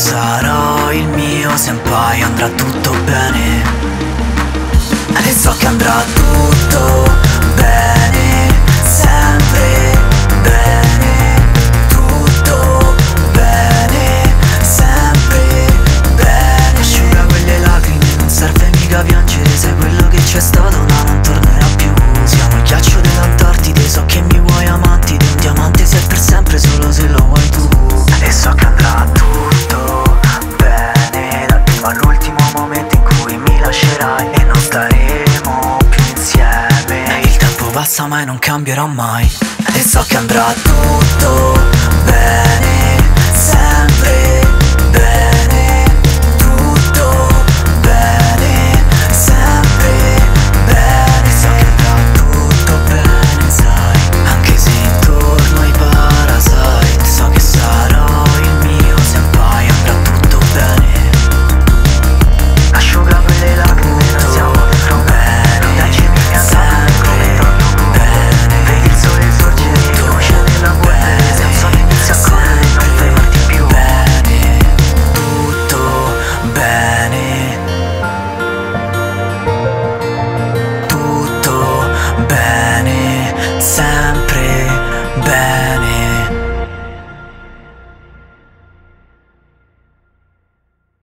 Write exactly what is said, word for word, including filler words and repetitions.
sarò il mio senpai, andrà tutto bene. E so che andrà tutto bene, sempre bene. Tutto bene, sempre bene. Asciuga quelle lacrime, non serve mica piangere. Sei quello che c'è stato ma non tornerà più. Siamo il ghiaccio dell'Antartide, so che mi vuoi amantide. Un diamante sei per sempre solo se lo vuoi tu. E so che andrà tutto bene, dal primo all'ultimo momento in cui mi lascerai. E non staremo più insieme. Il tempo passa ma non cambierò mai. E so che andrà tutto bene, sempre bene.